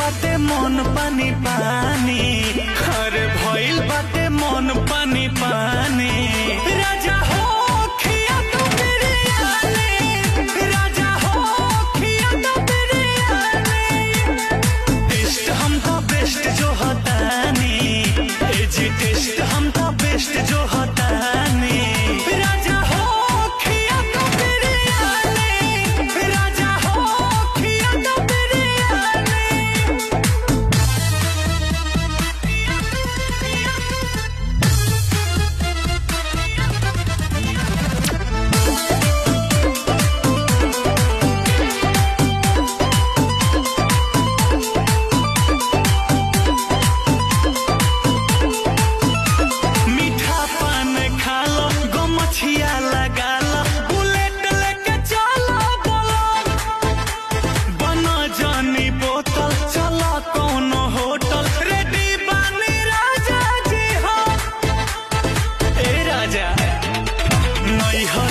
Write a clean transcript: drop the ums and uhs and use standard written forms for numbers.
बाटे मन पानी पानी, अरे भइल बाटे मन पानी पानी। राजा हो खिया तो बिरयानी, राजा हो खिया तो बिरयानी। टेस्ट हम तो बेस्ट जो हतानी, जी टेस्ट हम तो बेस्ट जो हतानी। राजा हो खिया तो बिरयानी, राजा हो खिया तो बिरयानी। मीठा पान खा लो, गोमछिया लगा लो, बुलेट लेके चलो बोलो। बना जानी बोतल चला कौनो होटल, रेडी बानी राजा जी हो। ए राजा नहीं हो